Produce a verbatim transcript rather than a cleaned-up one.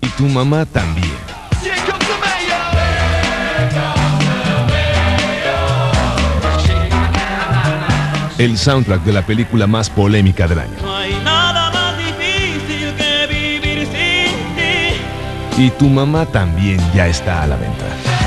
Y tu mamá también. El soundtrack de la película más polémica del año. No hay nada más difícil que vivir sin ti. Y tu mamá también ya está a la venta.